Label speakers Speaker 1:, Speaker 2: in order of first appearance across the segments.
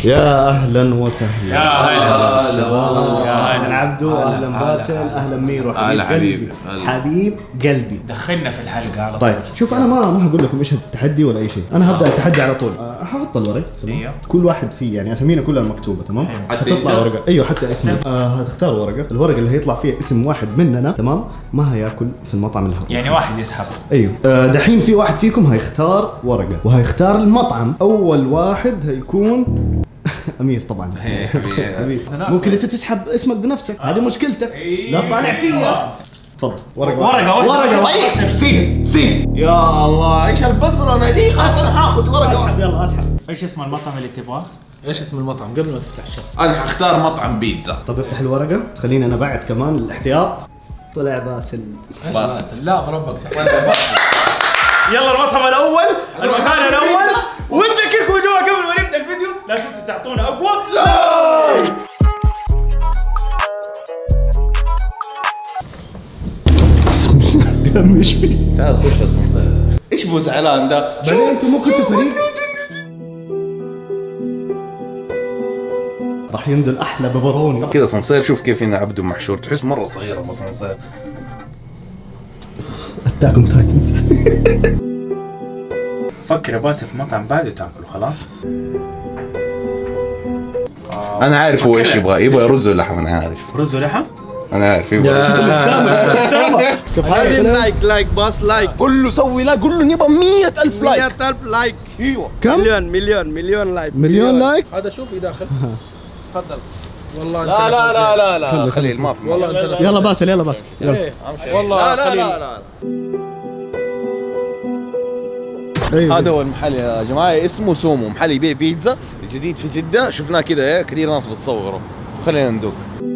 Speaker 1: يا اهلا وسهلا.
Speaker 2: يا هلا
Speaker 1: شباب.
Speaker 2: يا
Speaker 1: اهلا عبدو، اهلا باسل، اهلا ميرو.
Speaker 3: هلا حبيبي.
Speaker 1: حبيب قلبي.
Speaker 2: دخلنا في الحلقه على طول.
Speaker 1: طيب شوف، انا ما هقول لكم ايش التحدي ولا اي شيء، انا هبدا التحدي على طول. حاحط الورق تمام.
Speaker 2: ايوه.
Speaker 1: كل واحد فيه يعني اسامينا كلها مكتوبه تمام.
Speaker 3: حتى
Speaker 1: هتطلع
Speaker 3: انت؟
Speaker 1: ورقه، ايوه حتى اسمك. هتختار ورقه، الورقه اللي هيطلع فيها اسم واحد مننا تمام ما هياكل في المطعم اللي
Speaker 2: يعني واحد يسحب.
Speaker 1: ايوه. دحين في واحد فيكم هيختار ورقه وهيختار المطعم. اول واحد هيكون امير طبعا. حبيبي. ممكن انت تسحب اسمك بنفسك، هذه مشكلتك. لا تطالع فيا. تفضل ورقه
Speaker 3: ورقه سين يا الله ايش البصره دي. خلاص انا هاخذ ورقه
Speaker 1: اسحب. يلا اسحب.
Speaker 2: ايش اسم المطعم اللي تبغاه؟
Speaker 4: ايش اسم المطعم قبل ما تفتح الشخص؟
Speaker 3: انا حختار مطعم بيتزا.
Speaker 1: طب افتح الورقه، خليني انا بعد كمان الاحتياط. طلع باسل.
Speaker 3: باسل.
Speaker 4: لا بربك
Speaker 2: يلا المطعم الاول، المكان الاول، وانت كيف جوا قبل ما نبدا الفيديو لا تنسوا تعطونا اقوى لايك.
Speaker 1: يا عم ايش في؟
Speaker 3: تعال خش الاسانسير. ايش بو زعلان ده؟
Speaker 1: بعدين انتم مو كنتوا فريق؟ راح ينزل احلى ببروني
Speaker 3: كذا اسانسير. شوف كيف هنا عبده محشور، تحس مره صغيره الاسانسير.
Speaker 1: اتاكم تايتنز.
Speaker 2: فكر يا باسل في مطعم بعد وتاكله خلاص.
Speaker 3: انا عارف هو ايش يبغى رز ولحم. انا عارف
Speaker 2: رز ولحم.
Speaker 3: انا عارف يبغى
Speaker 4: هذه لايك باص لايك.
Speaker 3: قول له سوي لايك، قول له نبغى 100,000 لايك.
Speaker 4: 100,000 لايك.
Speaker 3: ايوه
Speaker 1: كم؟
Speaker 4: مليون لايك.
Speaker 1: مليون لايك؟
Speaker 4: هذا شوفي داخل. تفضل. والله
Speaker 3: لا لا لا لا لا خليل ما في.
Speaker 4: والله انت
Speaker 1: يلا باسل يلا باسل يلا.
Speaker 4: إيه. والله
Speaker 3: لا
Speaker 4: خليل.
Speaker 3: لا لا
Speaker 1: أيوة.
Speaker 3: هذا هو المحل يا جماعه، اسمه سومو، محل يبيع بيتزا جديد في جده. شفناه كذا كثير ناس بتصوره. خلينا ندوق.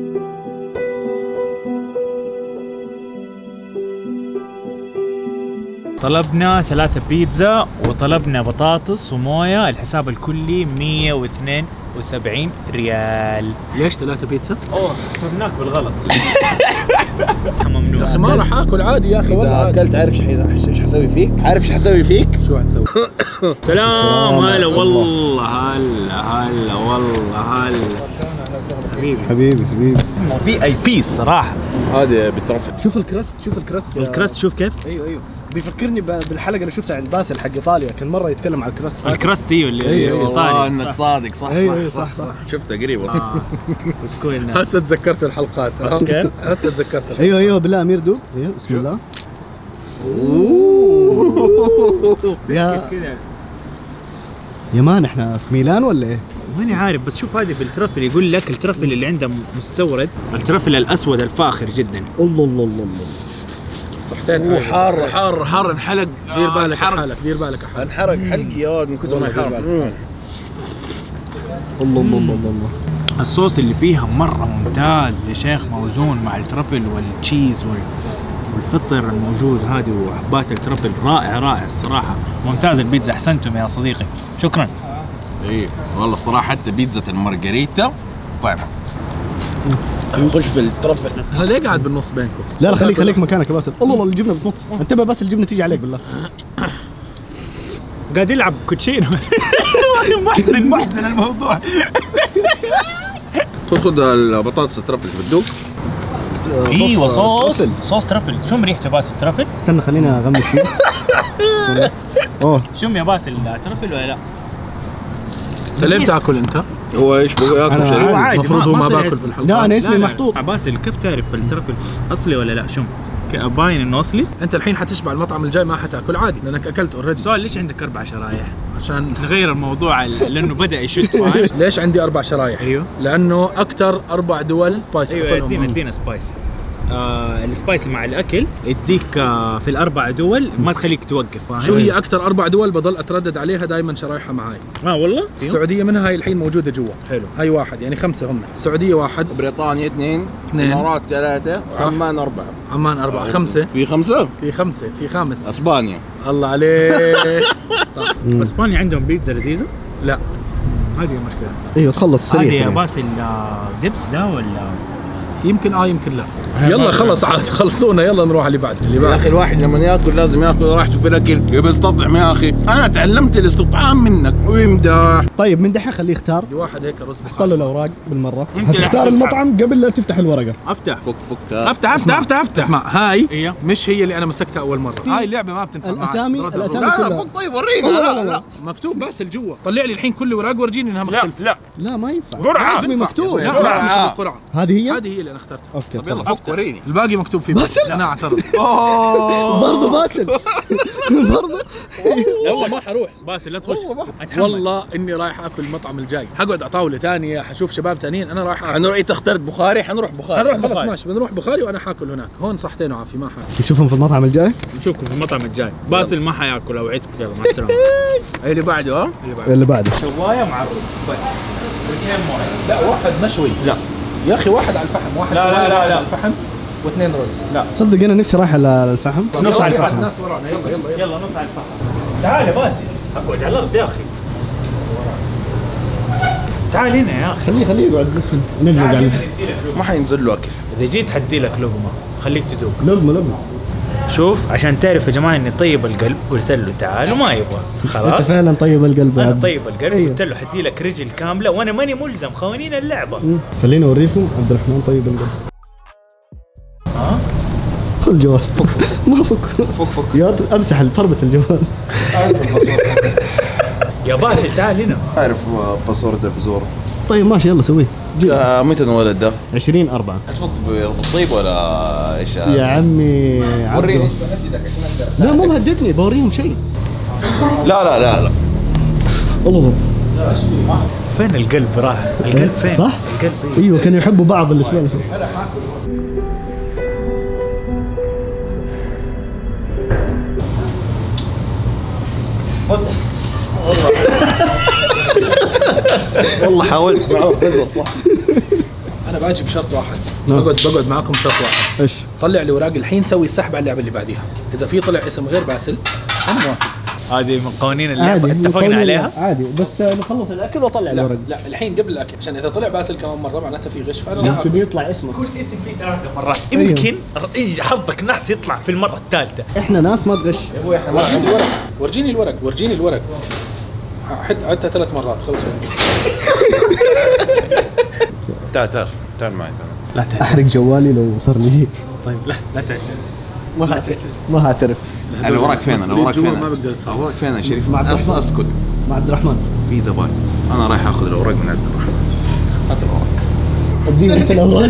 Speaker 2: طلبنا 3 بيتزا وطلبنا بطاطس ومويه، الحساب الكلي 172 ريال.
Speaker 4: ليش 3 بيتزا؟
Speaker 2: اوه حسبناك بالغلط. ممنوع.
Speaker 4: ما راح اكل عادي يا اخي والله.
Speaker 3: اذا اكلت عارف ايش حسوي فيك؟ عارف ايش حسوي فيك؟
Speaker 4: شو حتسوي؟
Speaker 2: سلام. هلا والله. هلا والله. هلا حبيبي
Speaker 1: حبيبي
Speaker 2: في اي بي الصراحه.
Speaker 3: هذه بالترفل.
Speaker 1: شوف الكرست، شوف الكرست.
Speaker 2: الكرست شوف كيف.
Speaker 1: ايوه بيفكرني بالحلقه اللي شفتها عند باسل حق ايطاليا، كان مره يتكلم على الكرست.
Speaker 2: الكرست ايوه اللي
Speaker 1: أيوة.
Speaker 2: ايطالي.
Speaker 3: والله انك صادق. صح
Speaker 1: أيوة
Speaker 3: صح
Speaker 1: صح.
Speaker 3: شفته قريب.
Speaker 2: وتكون
Speaker 4: هسه تذكرت الحلقات.
Speaker 2: كيف؟
Speaker 4: هسه تذكرت.
Speaker 1: ايوه بالله امير دوب. ايوه بسم الله.
Speaker 2: كذا.
Speaker 1: يا مان احنا في ميلان ولا ايه؟
Speaker 2: ماني عارف، بس شوف هذه بالترفل يقول لك الترفل اللي عنده مستورد، الترفل الاسود الفاخر جدا.
Speaker 1: الله
Speaker 4: صحتين.
Speaker 3: حار انحلق.
Speaker 4: دير بالك حالك، دير بالك حالك.
Speaker 3: انحرق حلقي يا من كثر ما حار.
Speaker 1: الله.
Speaker 2: الصوص اللي فيها مرة ممتاز يا شيخ، موزون مع الترفل والتشيز والفطر الموجود هذه وحبات الترفل. رائع الصراحة، ممتاز البيتزا. احسنتم يا صديقي، شكرا.
Speaker 3: ايه والله الصراحه حتى بيتزا المارغريتا طيبه. خش في الترفل.
Speaker 4: انا ليه قاعد بالنص بينكم؟
Speaker 1: لا خليك مكانك يا باسل. الله الجبنه بتنط. انتبه بس الجبنه تيجي عليك بالله.
Speaker 2: قاعد يلعب كوتشينو. محزن الموضوع.
Speaker 3: خذ البطاطس الترفل بتدوق.
Speaker 2: ايوه صوص ترفل. شم ريحته باسل ترفل؟
Speaker 1: استنى خليني اغمس فيه.
Speaker 2: شم يا باسل ترفل ولا لا؟
Speaker 4: ليه تاكل انت؟
Speaker 3: هو ايش ياكل شريف؟
Speaker 2: هو عادي.
Speaker 4: المفروض هو ما باكل في الحلقة.
Speaker 1: لا انا اسمي محطوط.
Speaker 2: باسل كيف تعرف الترفل اصلي ولا لا؟ شم باين انه اصلي.
Speaker 4: انت الحين حتشبع، المطعم الجاي ما حتاكل عادي لانك اكلت اوريدي.
Speaker 2: سؤال، ليش عندك 4 شرايح؟
Speaker 4: عشان
Speaker 2: نغير الموضوع لانه بدا يشت. فاهم؟
Speaker 4: ليش عندي 4 شرايح؟
Speaker 2: ايوه
Speaker 4: لانه اكثر 4 دول سبايسي.
Speaker 2: ايوه ادينا سبايسي. السبايسي مع الاكل يديك في ال4 دول ما تخليك توقف. فاهم؟
Speaker 4: شو هي اكثر 4 دول بضل اتردد عليها دائما شرايحها معاي؟
Speaker 2: والله
Speaker 4: السعوديه منها هاي الحين موجوده جوا.
Speaker 2: حلو.
Speaker 4: هاي 1 يعني 5 هم. السعوديه 1،
Speaker 3: بريطانيا 2، الامارات 3، عمان 4.
Speaker 4: عمان 4، 5
Speaker 3: في 5
Speaker 4: في خامس.
Speaker 3: اسبانيا.
Speaker 4: الله عليك. صح.
Speaker 2: اسبانيا عندهم بيتزا لذيذه؟
Speaker 4: لا
Speaker 2: هذه المشكله.
Speaker 1: ايوه تخلص سريع.
Speaker 2: هذه يا باسل دبس ده ولا
Speaker 4: يمكن يمكن لا. يلا خلص عاد خلصونا، يلا نروح اللي بعد.
Speaker 3: يا اخي الواحد لما ياكل لازم ياكل راحته في الاكل، يبي يستطعم يا اخي. انا تعلمت الاستطعام منك ويمدح.
Speaker 1: طيب من دحين خليه يختار.
Speaker 4: دي واحد هيك رز
Speaker 1: احط له الاوراق بالمره. هتختار المطعم قبل لا تفتح الورقه.
Speaker 2: افتح
Speaker 3: فك.
Speaker 4: اسمع هاي
Speaker 2: هي
Speaker 4: مش هي اللي انا مسكتها اول مره. هاي اللعبه ما بتنفع
Speaker 1: الاسامي
Speaker 3: لا
Speaker 1: كلها.
Speaker 3: فك. طيب ورينا.
Speaker 1: لا
Speaker 4: مكتوب باسل جوا. طلع لي الحين كل وراق ورجيني انها مختلفه.
Speaker 1: لا ما ينفع.
Speaker 2: قرعه
Speaker 1: اسمي مكتوب.
Speaker 4: لا مش بالقرعه.
Speaker 1: هذه هي
Speaker 4: اللي انا اخترتها.
Speaker 1: اوكي
Speaker 3: طب يلا فك وريني.
Speaker 4: الباقي مكتوب فيه باسل. انا اعترض.
Speaker 1: برضه باسل. برضه
Speaker 2: والله ما حروح باسل، لا تخش.
Speaker 4: والله اني رايح اكل المطعم الجاي، حقعد على طاوله ثانيه، حشوف شباب ثانيين، انا رايح
Speaker 3: انا انت اخترت بخاري، حنروح بخاري.
Speaker 4: خلاص ماشي، بنروح بخاري وانا حاكل هناك. هون صحتين وعافيه ما حاكل.
Speaker 1: نشوفهم في المطعم الجاي.
Speaker 2: نشوفكم في المطعم الجاي. باسل ما حياكل او عيد. يلا مع السلامه.
Speaker 3: اللي بعده
Speaker 1: اللي بعده
Speaker 2: شوايه مع الرز بس. واثنين مويه.
Speaker 4: لا واحد مشوي.
Speaker 2: لا
Speaker 4: يا اخي واحد على الفحم، واحد
Speaker 2: لا لا لا لا
Speaker 4: على الفحم واثنين رز.
Speaker 2: لا
Speaker 1: تصدق انا نفسي رايح على الفحم.
Speaker 2: نص على الفحم.
Speaker 4: الناس ورانا. يلا
Speaker 2: يلا نص على الفحم. تعال يا باسل، اقعد على الارض يا اخي. تعال هنا يا اخي.
Speaker 1: خليه يقعد نلزق
Speaker 2: تعال
Speaker 1: عليه.
Speaker 2: هنا ندي لك لقمه.
Speaker 3: ما حينزل له اكل.
Speaker 2: اذا جيت حدي لك لقمه، خليك تدوق.
Speaker 1: لقمه.
Speaker 2: شوف عشان تعرف يا جماعه اني طيب القلب، قلت له تعال وما يبغى.
Speaker 1: انت
Speaker 2: خلاص
Speaker 1: فعلا طيب القلب يا
Speaker 2: انا
Speaker 1: عبد.
Speaker 2: طيب القلب.
Speaker 1: أيوه.
Speaker 2: قلت له حدي لك رجل كامله وانا ماني ملزم، خوانين اللعبه.
Speaker 1: خليني اوريكم عبد الرحمن طيب القلب.
Speaker 2: ها
Speaker 1: خذ الجوال. ما فك يا امسح فربة الجوال.
Speaker 2: يا باسل تعال هنا.
Speaker 3: عارف باسورد بزور.
Speaker 1: طيب ماشي يلا سويه.
Speaker 3: متى انولد ده؟
Speaker 1: 20/4.
Speaker 3: هتفك بالطيب ولا ايش؟
Speaker 1: يا عمي
Speaker 3: وريني.
Speaker 1: لا مو مهددني، بوريهم شيء.
Speaker 3: لا
Speaker 1: الله
Speaker 2: فين القلب راح؟ القلب فين؟
Speaker 1: صح؟
Speaker 2: القلب إيه؟
Speaker 1: ايوه كانوا يحبوا بعض الاسبوع.
Speaker 3: بصل. والله حاولت معه بزر صح.
Speaker 4: انا باجي بشرط واحد. بقعد معاكم بشرط واحد.
Speaker 1: ايش؟
Speaker 4: طلع لي اوراق الحين، سوي السحب على اللعبه اللي بعديها. اذا في طلع اسم غير باسل انا موافق.
Speaker 2: هذه من قوانين اللعبه اتفقنا عليها.
Speaker 1: عادي بس نخلص الاكل واطلع الورق.
Speaker 4: لا الحين قبل الاكل، عشان اذا طلع باسل كمان مره معناته في غش، فانا
Speaker 1: يمكن يطلع اسمك.
Speaker 2: كل اسم فيه 3 مرات، يمكن يجي حظك نحس يطلع في المره الثالثه.
Speaker 1: احنا ناس ما تغش.
Speaker 3: يا ابوي احنا
Speaker 4: ورجيني الورق. عدتها 3 مرات خلص.
Speaker 3: تعال معي.
Speaker 2: لا تعترف.
Speaker 1: احرق جوالي لو صار لي شيء.
Speaker 2: طيب لا تعترف.
Speaker 1: ما هعترف.
Speaker 3: الاوراق فين؟
Speaker 4: ما بقدر اتصور.
Speaker 3: الاوراق فين يا شريف؟
Speaker 1: مع عبد الرحمن.
Speaker 3: اسكت.
Speaker 1: مع عبد الرحمن.
Speaker 3: في زباين. انا رايح اخذ الاوراق من عبد الرحمن. هات الاوراق.
Speaker 1: اديني انت الاوراق.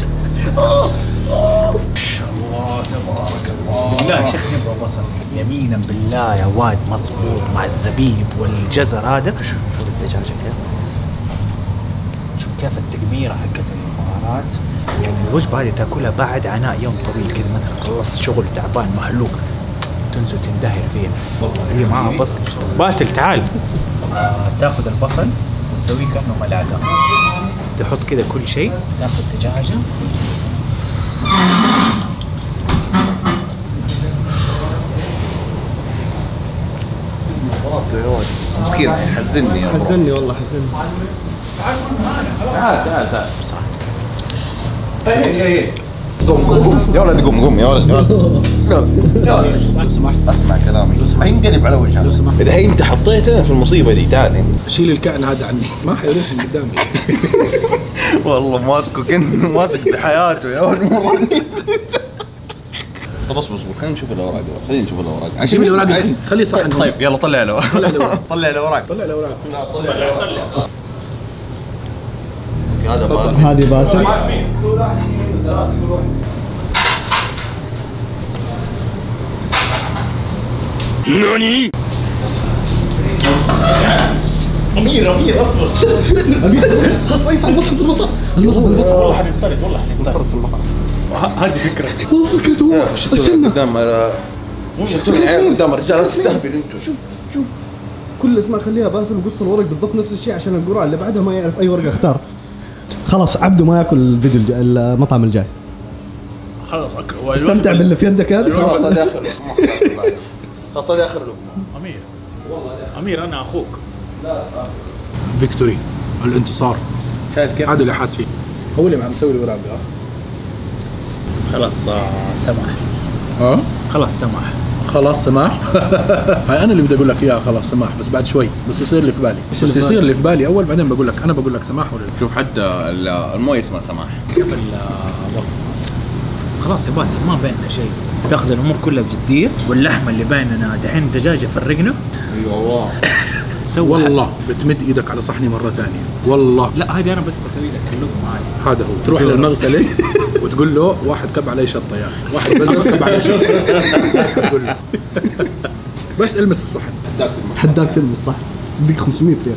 Speaker 3: الله تبارك الله.
Speaker 2: بالله يا شيخ نبغى بصل. يمينا بالله يا واد مصبوط مع الزبيب والجزر هذا. شوف الدجاجه كيف. شوف كيف التقميره حقت البهارات. يعني الوجبه هذه تاكلها بعد عناء يوم طويل كذا، مثلا خلصت شغل تعبان مهلوك، تنزل تندهر فيه. بصل هي معها بصل. باسل تعال. تاخذ البصل وتسويه كانه ملعقه، تحط كذا كل شيء، تاخذ دجاجه
Speaker 3: مسكين حزني يا رب.
Speaker 1: حزني والله حزني.
Speaker 3: تعال صح. هي قوم يا ولد قوم يا ولد
Speaker 4: لو سمحت
Speaker 3: اسمع كلامي. حينقلب على وجهك
Speaker 4: لو سمحت.
Speaker 3: اذا انت حطيتنا في المصيبه دي. تعال انت.
Speaker 4: شيل الكائن هذا عني، ما حيروح من قدامي.
Speaker 3: والله ماسكه كأنه ماسك بحياته يا ولد. طب اصبر خلينا نشوف الاوراق.
Speaker 4: جيب لي الاوراق الحين، خليه صح.
Speaker 3: طيب يلا طلع الاوراق.
Speaker 4: طلع الاوراق.
Speaker 3: هذا باسل.
Speaker 1: هذه باسل.
Speaker 3: نوني
Speaker 2: امير اصبر.
Speaker 1: خلاص ما ينفع المطعم بالمطعم.
Speaker 2: والله حنطرد في المطعم. هذه فكرتي.
Speaker 1: فكرته
Speaker 3: شفتوا قدام العيال قدام الرجال. لا تستهبل انتم.
Speaker 1: شوف كل اسماء خليها باسل وقص الورق بالضبط نفس الشيء عشان القرعه اللي بعدها ما يعرف اي ورقه اختار. خلاص عبده ما ياكل الفيديو المطعم الجاي.
Speaker 2: خلاص
Speaker 1: استمتع باللي في يدك هذه.
Speaker 3: خلاص هذا اخر لقمه. خلاص هذا اخر لقمه.
Speaker 2: امير امير انا اخوك.
Speaker 4: فيكتوري الانتصار.
Speaker 3: شايف كيف؟
Speaker 4: هذا اللي حاس فيه. هو اللي مسوي الاوراق.
Speaker 2: خلاص سماح. خلاص سماح.
Speaker 4: خلاص سماح. هاي انا اللي بدي اقول لك اياها خلاص سماح، بس بعد شوي بس يصير اللي في بالي. بس يصير اللي في بالي اول، بعدين بقول لك. انا بقول لك سماح ولا لا.
Speaker 3: شوف حتى المويه اسمها سماح.
Speaker 2: كيف خلاص يا باسل ما بيننا شيء، تاخذ الامور كلها بجديه، واللحمه اللي بيننا دحين دجاجه فرقنا.
Speaker 3: اي والله.
Speaker 4: والله بتمد ايدك على صحني مره ثانيه والله.
Speaker 2: لا هذه انا بس بسوي لك اللقمه عادي.
Speaker 4: هذا هو، تروح للمغسله وتقول له واحد كب علي شطه يا اخي، واحد بزر كب علي شطه. تقول له بس المس الصحن.
Speaker 1: حداك تلمس صح، بدك 500 ريال.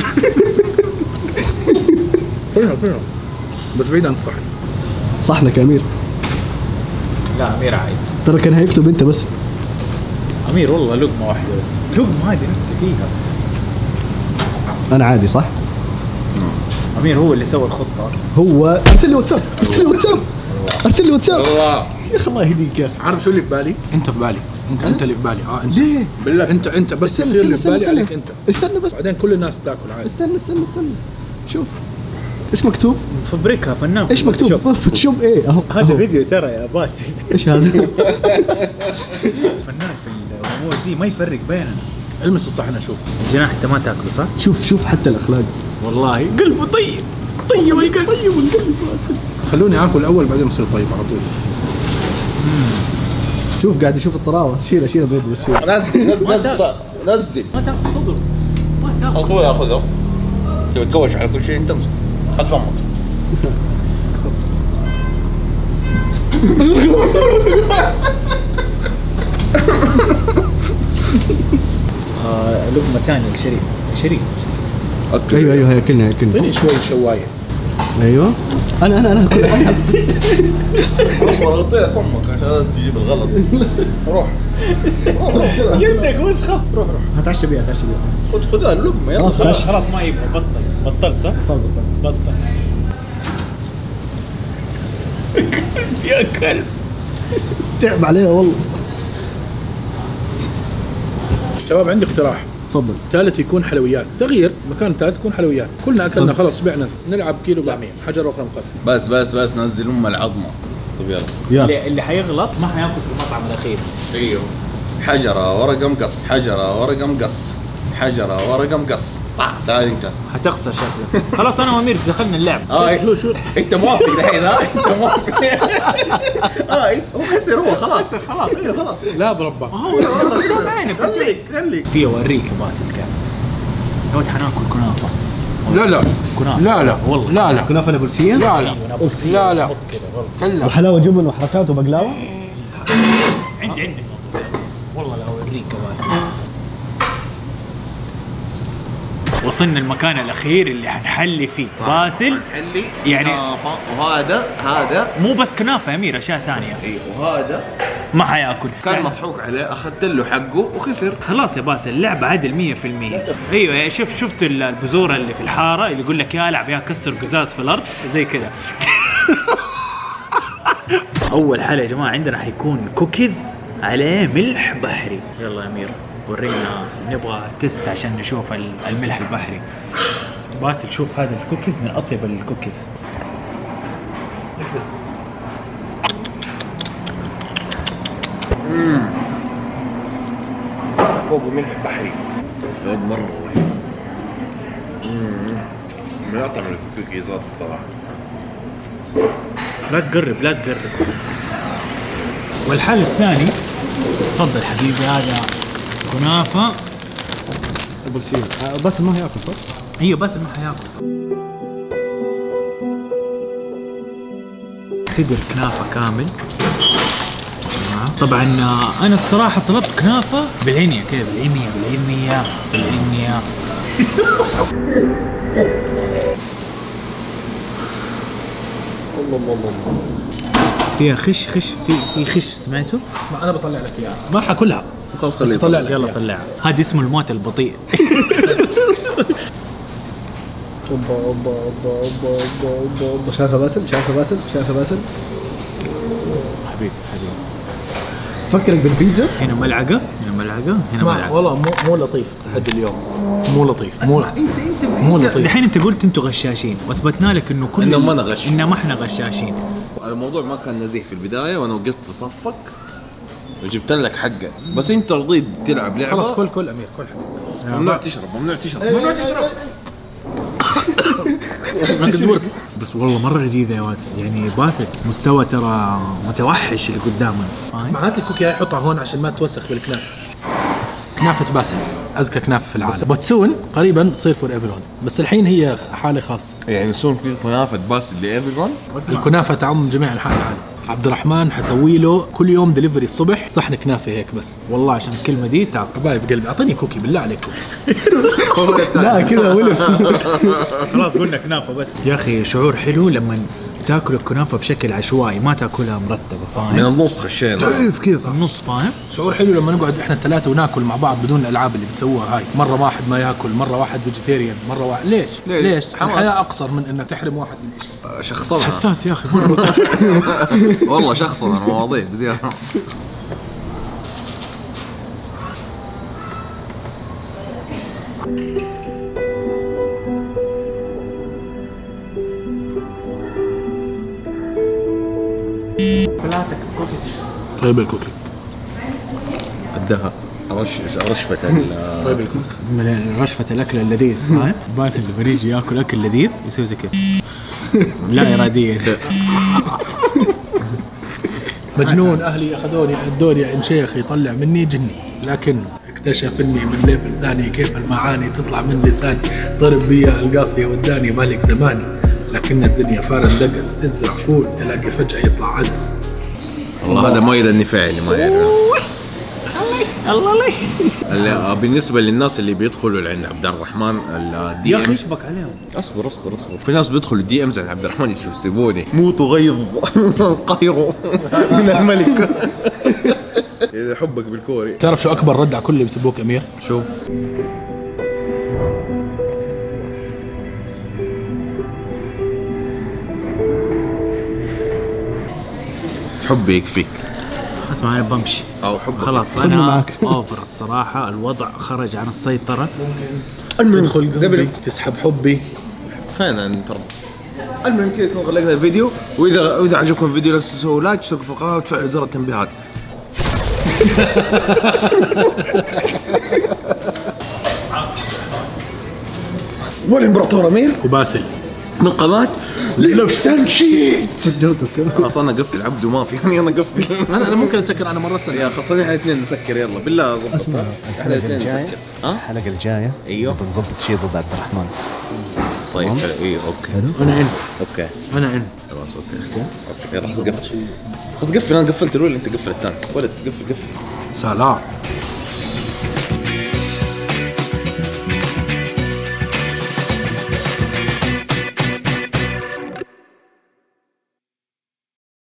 Speaker 4: فينه بس بعيد عن الصحن.
Speaker 1: صحنك يا امير.
Speaker 2: لا امير عادي،
Speaker 1: ترى كان هيكتب انت بس.
Speaker 2: امير والله لقمه واحده بس، لقمه هذه نفسي فيها.
Speaker 1: انا عادي صح؟
Speaker 2: امير هو اللي سوى الخطه اصلا.
Speaker 1: هو ارسل لي واتساب، ارسل لي واتساب، ارسل لي واتساب.
Speaker 3: والله
Speaker 1: يا اخي الله يهديك يا اخي.
Speaker 4: عارف شو اللي في بالي؟ انت في بالي، انت اللي في بالي. انت
Speaker 1: ليه؟
Speaker 4: بالله انت بس يصير اللي في بالي عليك انت.
Speaker 1: استنى بس،
Speaker 4: بعدين كل الناس بتاكل عادي.
Speaker 1: استنى شوف ايش مكتوب؟
Speaker 2: فبريكها فنان.
Speaker 1: ايش مكتوب؟ فوتوشوب ايه؟ اهو
Speaker 2: هذا فيديو ترى يا باسل.
Speaker 1: ايش هذا؟
Speaker 2: فنان في الامور دي، ما يفرق بيننا.
Speaker 4: المس الصحن اشوف.
Speaker 2: الجناح انت ما تاكله صح؟
Speaker 1: شوف حتى الاخلاق.
Speaker 2: والله قلبه طيب القلب.
Speaker 1: طيب القلب باسل.
Speaker 4: خلوني اكل اول بعدين بصير طيب على طول.
Speaker 1: شوف قاعد يشوف الطراوه. شيله بيض بس شيله.
Speaker 3: نزل
Speaker 2: ما تاكل صدر، ما تاكل.
Speaker 3: اخويا خذه. تبي تكوش على كل شيء انت امسك. حط فمك.
Speaker 2: لقمه ثانيه لشريف.
Speaker 1: ايوه هي كلنا
Speaker 4: فيني شوي شوايه.
Speaker 1: ايوه انا
Speaker 3: اصبر غطيها فمك عشان لا تجيب الغلط. روح
Speaker 2: يدك وسخه.
Speaker 4: روح
Speaker 1: هتعشى بيها
Speaker 3: خذها اللقمه يلا.
Speaker 2: خلاص ما يبغى. بطلت صح؟ بطل. يا كلب
Speaker 1: تعب عليها والله.
Speaker 4: شباب عندي اقتراح.
Speaker 1: تفضل.
Speaker 4: ثالث يكون حلويات، تغيير مكان ثالث يكون حلويات. كلنا اكلنا خلاص بعنا، نلعب كيلو طعميه حجر وقرم قص.
Speaker 3: بس نزل العظمه. طيب يلا.
Speaker 2: اللي حيغلط ما حياكل في المطعم الاخير.
Speaker 3: ايوه حجره ورقه مقص، حجره ورقه مقص، حجره ورقه مقص. تعال انت
Speaker 2: حتخسر شكلك. خلاص انا وامير دخلنا اللعب.
Speaker 4: شو
Speaker 3: انت موافق الحين؟ انت موافق؟ هو خسر، هو خلاص. ايوه خلاص.
Speaker 4: لا بربا
Speaker 3: خليك
Speaker 2: في اوريك يا باسل كيف لو حناكل كنافه.
Speaker 4: لا
Speaker 2: كنافه.
Speaker 4: لا والله لا
Speaker 1: كنافه نابلسيه؟
Speaker 4: لا كلا.
Speaker 1: وحلاوه جبن وحركات وبقلاوه.
Speaker 2: عندي والله لا اوريك يا باسل. وصلنا المكان الاخير اللي حنحلي فيه باسل.
Speaker 3: حنحلي
Speaker 2: يعني
Speaker 3: كنافه، وهذا
Speaker 2: مو بس كنافه يا امير، اشياء ثانيه.
Speaker 3: وهذا
Speaker 2: ما حياكل.
Speaker 3: كان مضحوك عليه، اخذت له حقه وخسر.
Speaker 2: خلاص يا باسل اللعبه عدل 100%. ايوه شفت البذوره اللي في الحاره اللي يقول لك يا العب يا كسر قزاز في الارض زي كذا. اول حاجه يا جماعه عندنا حيكون كوكيز عليه ملح بحري. يلا يا امير ورينا، نبغى تست عشان نشوف الملح البحري. باسل شوف هذا الكوكيز من اطيب الكوكيز.
Speaker 4: بس فوق ملح بحري
Speaker 3: مره من اطعم الكوكيزات الصراحه.
Speaker 2: لا تقرب. والحل الثاني تفضل حبيبي، هذا كنافه
Speaker 1: نابلسيه. بس ما هياكل صح؟
Speaker 2: ايوه بس ما حياكل. صدر كنافه كامل. طبعا انا الصراحه طلبت كنافه بالعنيه كذا، بالعنيه. الله فيها خش في خش، سمعته؟
Speaker 4: اسمع انا بطلع لك اياها، ما حاكلها
Speaker 3: خلاص خليه
Speaker 4: طلع لك.
Speaker 2: يلا طلعها. هذا اسمه الموت البطيء.
Speaker 1: اوبا شايفه باسل
Speaker 2: حبيبي
Speaker 1: فكرك بالبيتزا.
Speaker 2: هنا ملعقه ملعقه هنا ملعقه.
Speaker 4: والله مو لطيف تحدي اليوم، مو لطيف. مو لطيف.
Speaker 2: الحين انت قلت انتم غشاشين واثبتنا لك انه كل
Speaker 3: ما انا غش،
Speaker 2: انما احنا غشاشين.
Speaker 3: الموضوع ما كان نزيه في البدايه وانا وقفت في صفك وجبت لك حقك، بس انت رضيت تلعب لعبه.
Speaker 4: خلاص كل امير كل حاجه.
Speaker 3: ممنوع تشرب ممنوع تشرب
Speaker 2: بس والله مره لذيذه يا واد، يعني باسل مستوى ترى متوحش اللي قدامنا.
Speaker 4: اسمع هات الكوكي هاي حطها هون عشان ما توسخ بالكنافه. كنافه باسل أزكى كنافة في العالم. بتسون قريبا بتصير فور ايفرون، بس الحين هي حالة خاصة.
Speaker 3: يعني يصير في كنافة باسل لايفرون؟
Speaker 4: الكنافة تعم جميع أنحاء العالم. عبد الرحمن حسوي له كل يوم دليفري الصبح صحن كنافة هيك بس.
Speaker 2: والله عشان الكلمة دي تعب
Speaker 4: حبايب قلبي اعطيني كوكي بالله عليك كوكي.
Speaker 1: لا كذا ولف.
Speaker 2: خلاص قلنا كنافة بس. يا أخي شعور حلو لما تاكل الكنافة بشكل عشوائي، ما تاكلها مرتبة، فاهم؟
Speaker 3: من النص خشينا
Speaker 2: كيف كذا في النص، فاهم؟
Speaker 4: شعور حلو لما نقعد احنا الثلاثة وناكل مع بعض بدون الألعاب اللي بتسووها هاي. مرة واحد ما ياكل، مرة واحد فيجيتيريان، مرة واحد ليش؟ الحياة أقصر من إنك تحرم واحد من إيش.
Speaker 3: شخصنا
Speaker 2: حساس يا أخي.
Speaker 3: والله شخصنا المواضيع بزيادة.
Speaker 2: بلاتك كوكي.
Speaker 4: طيب الكوكي
Speaker 3: الدهى رشفة
Speaker 4: طيب الكوكي
Speaker 2: من رشفة الأكل اللذيذ، فاهم؟ باسل لما يجي ياكل أكل لذيذ يسوي زي كذا لا إراديا.
Speaker 4: مجنون. أهلي أخذوني ادوني عند شيخ يطلع مني جني، لكنه اكتشف اني من ليفل ثاني، كيف المعاني تطلع من لساني، ضرب بيا القاصية وداني مالك زماني، لكن الدنيا فارن دقس، تزرع فول تلاقي فجأة يطلع عدس.
Speaker 3: والله هذا مؤيد النفاعي اللي ما يعرف.
Speaker 2: الله
Speaker 3: بالنسبة للناس اللي بيدخلوا عند عبد الرحمن الدي
Speaker 2: يا أخي
Speaker 3: ام،
Speaker 2: يشبك عليهم.
Speaker 3: اصبر في ناس بيدخلوا الدي امز عند عبد الرحمن يسبسبوني موتوا غيظ قيروا من الملك. إذا حبك بالكوري.
Speaker 4: تعرف شو أكبر رد على كل اللي بيسبوك أمير؟
Speaker 3: شو؟ حبي يكفيك.
Speaker 2: اسمع أنا بمشي
Speaker 3: أو حبك
Speaker 2: خلاص، أنا أوفر الصراحة، الوضع خرج عن السيطرة.
Speaker 4: ممكن تدخل قلبي تسحب حبي.
Speaker 3: فين انت؟ المهم كذا نكون غلقنا الفيديو، واذا عجبكم الفيديو لا تنسوا لايك، تشتركوا في القناه وتفعلوا زر التنبيهات. والامبراطور امير
Speaker 4: وباسل
Speaker 3: من قناه لفتنشي.
Speaker 1: سجلته كذا.
Speaker 3: خلاص انا اقفل عبده ما في، يعني انا اقفل.
Speaker 4: انا ممكن اسكر، انا مره استنى
Speaker 3: يا خلصني احنا اثنين نسكر، يلا بالله ظبط.
Speaker 1: اسمع
Speaker 3: احنا اثنين نسكر.
Speaker 1: الحلقة الجاية
Speaker 3: ايوه
Speaker 1: بنظبط شيء ضد عبد الرحمن.
Speaker 3: طيب حلو. ايه اوكي
Speaker 4: انا ان
Speaker 3: اوكي
Speaker 4: انا ان
Speaker 3: خلاص اوكي يلا خلاص قفل. خلاص قفل. انا قفلت الاول انت قفل الثاني. ولد قفل
Speaker 4: سلام.